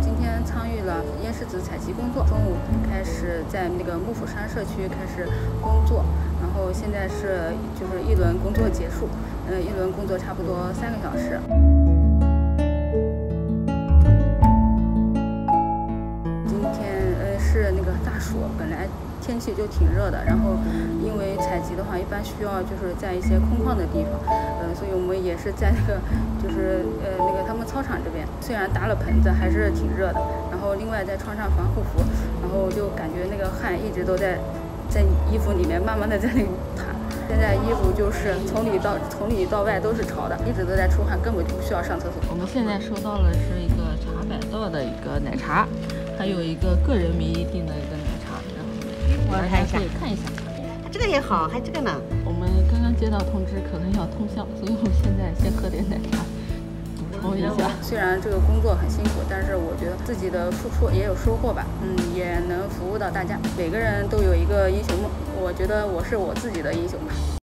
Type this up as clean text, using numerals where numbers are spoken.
今天参与了烟柿子采集工作，中午开始在那个幕府山社区开始工作，然后现在就是一轮工作结束，一轮工作差不多3个小时。今天是那个大暑，本来天气就挺热的，然后因为采集的话，一般需要就是在一些空旷的地方，所以我们也是在那个就是那个他们操场这边，虽然搭了棚子，还是挺热的。然后另外再穿上防护服，然后就感觉那个汗一直都在衣服里面慢慢的在那里淌。现在衣服就是从里到外都是潮的，一直都在出汗，根本就不需要上厕所。 我们现在收到的是一个茶百道的一个奶茶，还有一个个人名义订的一个奶茶，然后我看一下， 可以看一下。 这个也好，还这个呢。 我们刚刚接到通知，可能要通宵，所以我们现在先喝点奶茶补充一下。 虽然这个工作很辛苦，但是我觉得自己的付出也有收获吧，也能服务到大家。每个人都有一个英雄梦，我觉得我是我自己的英雄吧。